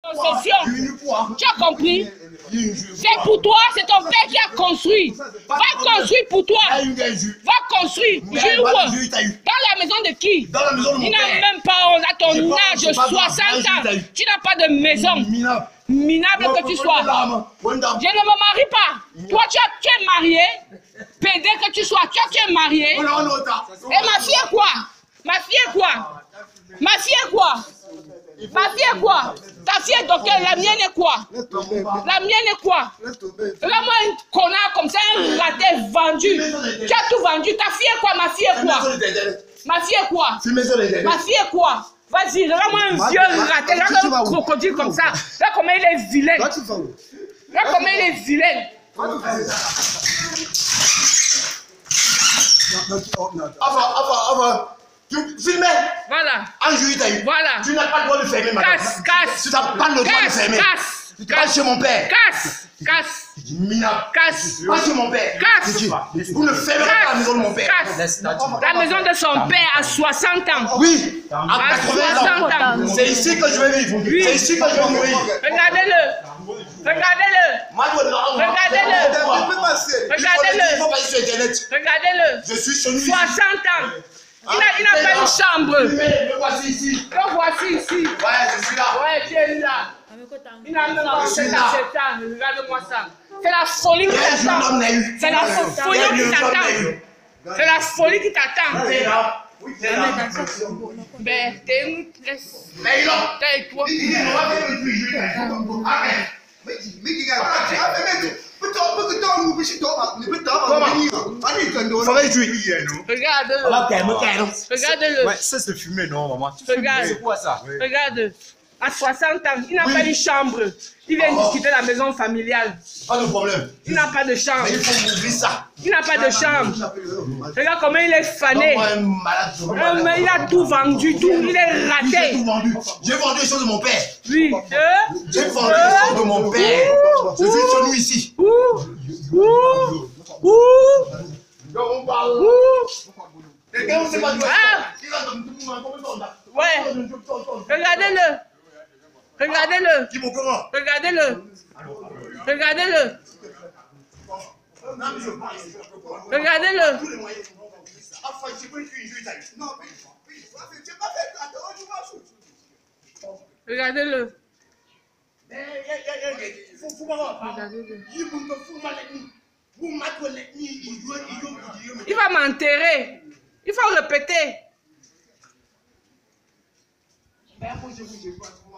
Concession. Tu as compris? C'est pour toi, c'est ton père qui a construit. Va construire pour toi. Va construire. Jure. Dans la maison de qui? Dans la maison de mon Il père. n'a même pas honte à ton âge, 60 ans. Tu n'as pas de maison. Minable que tu sois. Je ne me marie pas. Toi, tu es marié. Pédé que tu sois, tu es marié. Et ma fille est quoi? Ma fille est quoi? Ma fille est quoi? Ma fille est quoi? Ta fille est docteur, la mienne est quoi? La mienne est quoi? Regarde-moi un connard comme ça, un raté vendu. Tu as tout vendu. Ta fille est quoi? Ma fille est quoi? Ma fille est quoi? Ma fille est quoi? Vas-y, regarde-moi un vieux raté, regarde un crocodile comme ça. Regarde comment il est vilain. Regarde comment il est vilain. Tu filmais. Voilà. En juillet, t'as eu. Voilà. Tu n'as pas le droit de fermer, madame. Casse. Tu n'as pas le droit de fermer. Tu te passes chez mon père. Casse. Pas chez mon père. Vous ne fermerez pas la maison de mon père. La maison de son père à 60 ans. Oui. À 80 ans. C'est ici que je vais vivre. Oui. C'est ici que je vais mourir. Regardez-le. Regardez-le. Regardez-le. Je suis chez lui. 60 ans. Il n'a pas une chambre. Le voici ici. Le voici ici. Ouais, je suis là. Ouais, tu es là. Il n'a même pas 7 ans. Regarde-moi ça. C'est la folie qui t'attend. C'est la folie qui t'attend. C'est la folie qui t'attend. Ben, t'es une... Mais non. T'es toi. Regarde-le. Regarde-le. Ouais, ça c'est fumé, non, maman? Regarde. C'est quoi ça? Regarde. À 60 ans, il n'a pas une chambre. Il vient discuter la maison familiale. Pas de problème. Il n'a pas de chambre. Mais il faut m'ouvrir ça. Il n'a pas de chambre. Regarde comment il est fané. Il a tout vendu, tout. Il est raté. J'ai tout vendu. J'ai vendu les choses de mon père. Oui. J'ai vendu les choses de mon père. Je suis chez nous ici. Ouais. Regardez-le. Regardez-le. Regardez-le. Regardez-le. Regardez-le. Regardez-le. Il va m'enterrer. Il faut répéter.